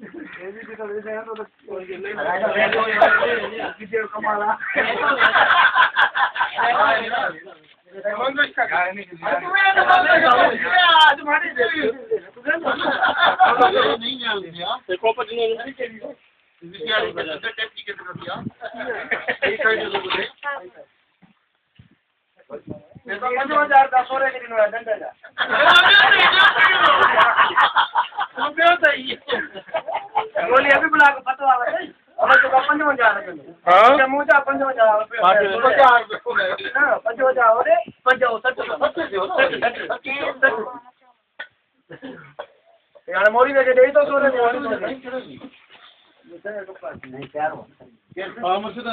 ये भी तो दे तो किसी कमाला गोली अभी बुला के पता वाला है अब तो 55 हां मुझे 55 ना 55 हो रे 55 यार मोरी दे दे तो सोने नहीं प्यार हो हां मुर्शिद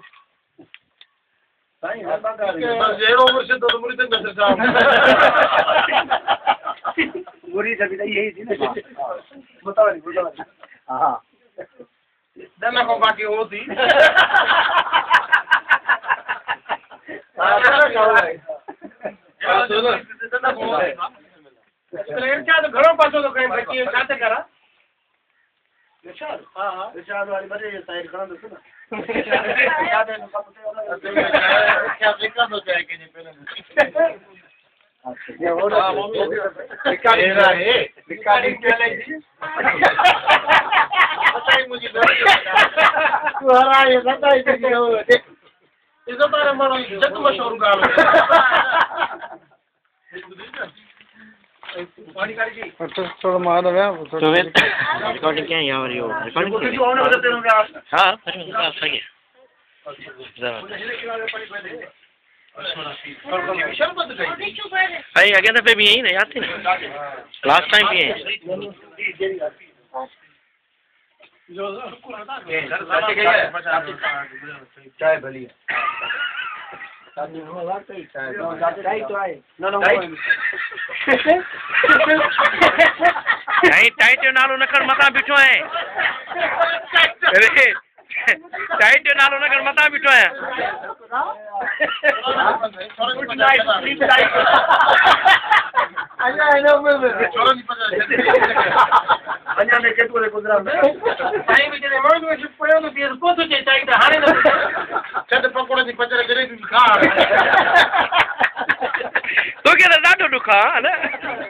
भाई हां बस जेरो मुर्शिद तो मुरी तक बस साहब मुरी सभी यही थी ना बताओ हां दना को बाकी हो थी इरशाद घणो पासो तो कहीं बची छा ते करा इरशाद हां इरशाद वाली बजे साइड खड़ा दसो ना याद है क्या देखा तो चाहे कि नहीं पहले ये हो रहा रिकॉर्डिंग है रिकॉर्डिंग क्या लगी बताइए मुझे तू हरा ये बताइए कि हो ये तो तारे मानो जग मशहूर गालो पानी काट जी थोड़ा मार दे तो रिकॉर्डिंग क्या है यहाँ पर रिकॉर्डिंग जो होने वाला तेरे में हां आप सही है भाई अगले दफे भी यही ना याद थी ना लास्ट टाइम भी है चाय भली टाइट नालो न कर मता बिठो है अरे टाइट नालो न कर मता बिठो है अन्ना इनो में छोरो नहीं पता अन्ना ने केतु रे गुजरा साईं भी जने मोन में पयो तो बियर को तो चाई ता हाने न छत पकोड़े दी पचरे करे दी खा तो के ॾाढो दुखा है ना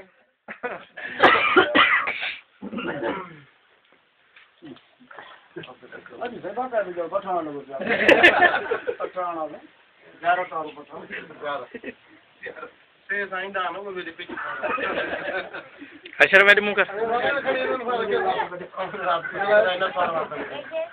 अजी सेवा का भी पठान लोग पठान में 11 तारो पठान 11 से साईं दा नो भी पिच अशर में मुंह का